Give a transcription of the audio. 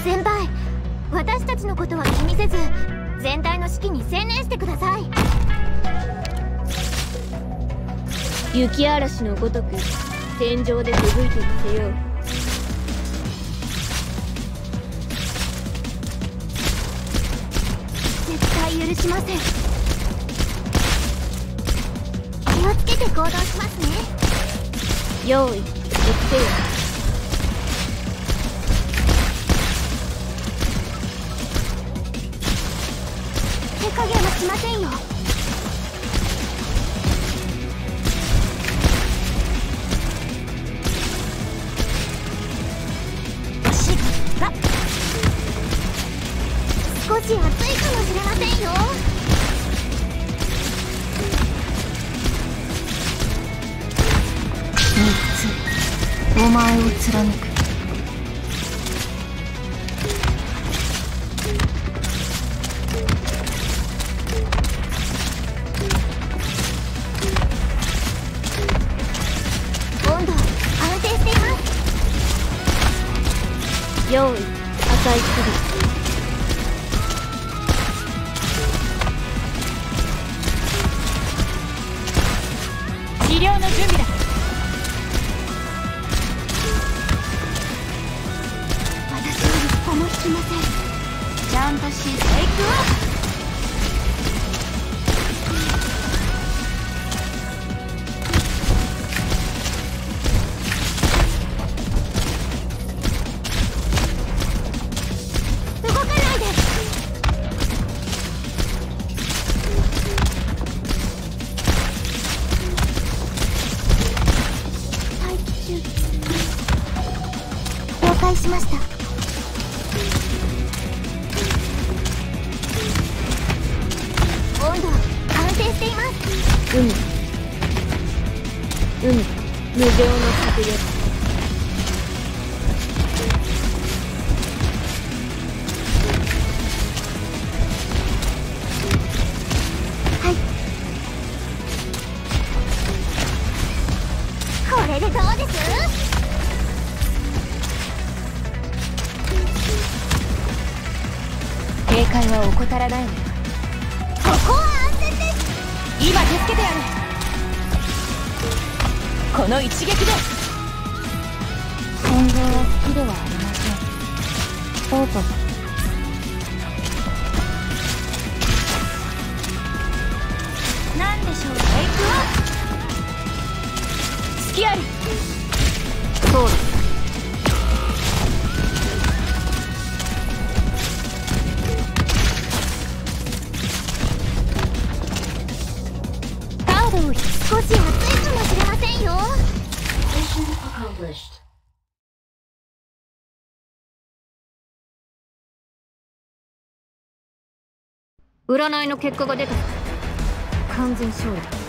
先輩、私たちのことは気にせず全体の指揮に専念してください。 雪嵐のごとく天井で吹雪いてみせよう。 絶対許しません。気をつけて行動しますね。 用意、行ってよ。 手加減はしませんよ。少し暑いかもしれませんよ。3つ、お前を貫く。温度安定しています。 用意、赤い首。治療の準備だ。 私は一歩も引きません。ちゃんとしテイクアップ。動かないで。了解しました。温度安定しています。 無情の策略。 はい。これでどうです？ 警戒は怠らないのよ。 ここは安全です。 今助けてやる。この一撃で。 戦場は好きではありません。オープン。なんでしょう。テイクアップ。 隙あり。 そうだ。少し暑いかもしれませんよ。 占いの結果が出た。完全勝利。